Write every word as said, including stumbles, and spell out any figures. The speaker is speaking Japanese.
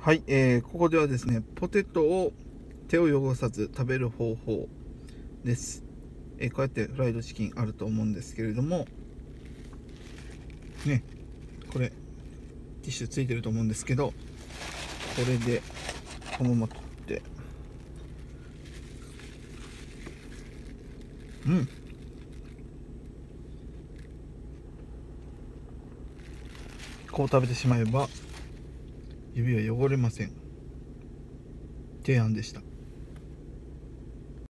はい、えー、ここではですね、ポテトを手を汚さず食べる方法です。えーこうやってフライドチキンあると思うんですけれども、ね、これ、ティッシュついてると思うんですけど、これで、このまま取って、うん、こう食べてしまえば、指は汚れません。提案でした。